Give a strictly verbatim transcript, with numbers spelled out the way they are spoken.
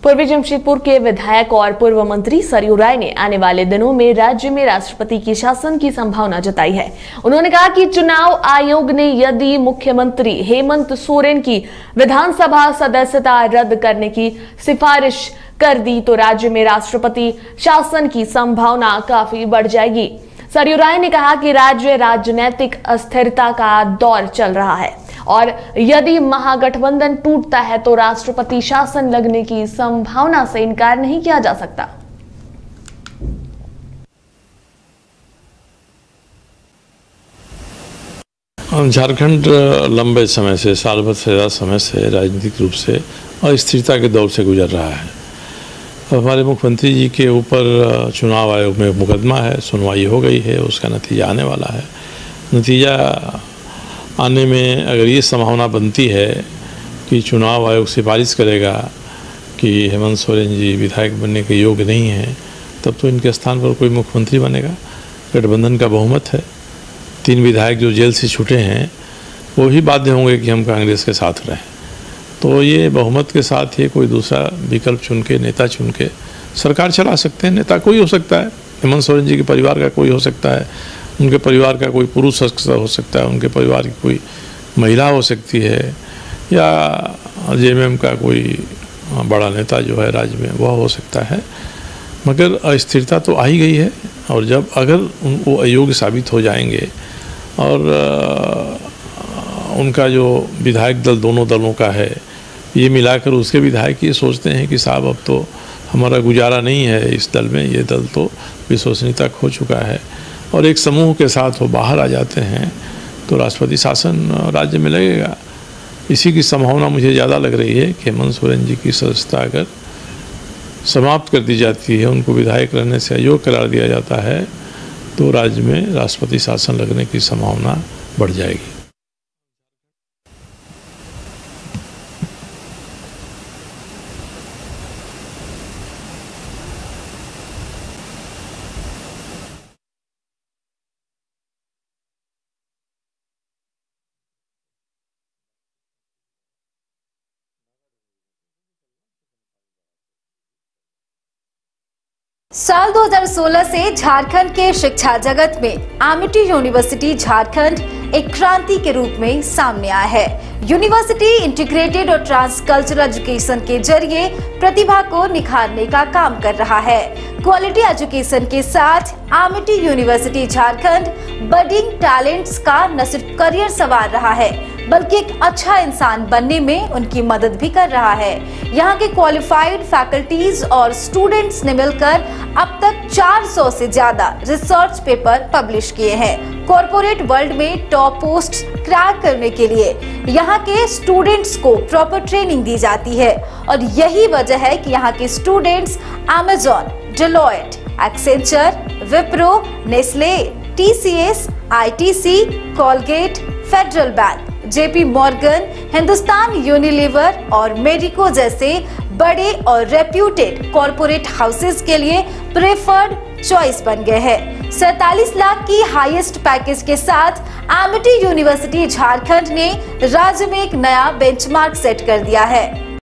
पूर्वी जमशेदपुर के विधायक और पूर्व मंत्री सरयू राय ने आने वाले दिनों में राज्य में राष्ट्रपति के शासन की संभावना जताई है। उन्होंने कहा कि चुनाव आयोग ने यदि मुख्यमंत्री हेमंत सोरेन की विधानसभा सदस्यता रद्द करने की सिफारिश कर दी तो राज्य में राष्ट्रपति शासन की संभावना काफी बढ़ जाएगी। सरयू राय ने कहा कि राज्य राजनीतिक अस्थिरता का दौर चल रहा है और यदि महागठबंधन टूटता है तो राष्ट्रपति शासन लगने की संभावना से इनकार नहीं किया जा सकता। झारखंड लंबे समय से, साल भर से ज्यादा समय से राजनीतिक रूप से अस्थिरता के दौर से गुजर रहा है। हमारे मुख्यमंत्री जी के ऊपर चुनाव आयोग में मुकदमा है, सुनवाई हो गई है, उसका नतीजा आने वाला है। नतीजा आने में अगर ये संभावना बनती है कि चुनाव आयोग सिफारिश करेगा कि हेमंत सोरेन जी विधायक बनने के योग्य नहीं हैं, तब तो इनके स्थान पर कोई मुख्यमंत्री बनेगा। गठबंधन का बहुमत है, तीन विधायक जो जेल से छूटे हैं वो ही बाध्य होंगे कि हम कांग्रेस के साथ रहें। तो ये बहुमत के साथ ही कोई दूसरा विकल्प चुन के, नेता चुन के सरकार चला सकते हैं। नेता कोई हो सकता है, हेमंत सोरेन जी के परिवार का कोई हो सकता है, उनके परिवार का कोई पुरुष हो सकता है, उनके परिवार की कोई महिला हो सकती है, या जेएमएम का कोई बड़ा नेता जो है राज्य में वह हो सकता है। मगर अस्थिरता तो आ ही गई है और जब अगर वो अयोग्य साबित हो जाएंगे और उनका जो विधायक दल दोनों दलों का है ये मिलाकर उसके विधायक ये सोचते हैं कि साहब अब तो हमारा गुजारा नहीं है इस दल में, ये दल तो विश्वसनीयता खो चुका है, और एक समूह के साथ वो बाहर आ जाते हैं तो राष्ट्रपति शासन राज्य में लगेगा। इसी की संभावना मुझे ज़्यादा लग रही है कि हेमंत सोरेन जी की सदस्यता अगर समाप्त कर दी जाती है, उनको विधायक रहने से अयोग्य करार दिया जाता है, तो राज्य में राष्ट्रपति शासन लगने की संभावना बढ़ जाएगी। साल दो हज़ार सोलह से झारखंड के शिक्षा जगत में आमिटी यूनिवर्सिटी झारखंड एक क्रांति के रूप में सामने आया है। यूनिवर्सिटी इंटीग्रेटेड और ट्रांसकल्चरल एजुकेशन के जरिए प्रतिभा को निखारने का काम कर रहा है। क्वालिटी एजुकेशन के साथ Amity university Jharkhand budding talents का न सिर्फ करियर संवार रहा है बल्कि एक अच्छा इंसान बनने में उनकी मदद भी कर रहा है। यहाँ के क्वालिफाइड फैकल्टीज और स्टूडेंट्स ने मिलकर अब तक चार सौ से ज्यादा रिसर्च पेपर पब्लिश किए हैं। कॉर्पोरेट वर्ल्ड में टॉप पोस्ट क्रैक करने के लिए यहाँ के स्टूडेंट्स को प्रॉपर ट्रेनिंग दी जाती है और यही वजह है कि यहाँ के students Amazon, Deloitte, Accenture, Wipro, Nestle, TCS, ITC, Colgate, Federal Bank, JP Morgan, Hindustan Unilever और मेडिको जैसे बड़े और रेप्यूटेड कॉर्पोरेट हाउसेस के लिए प्रेफर्ड चॉइस बन गए हैं। सैतालीस लाख की हाईएस्ट पैकेज के साथ आमिटी यूनिवर्सिटी झारखंड ने राज्य में एक नया बेंचमार्क सेट कर दिया है।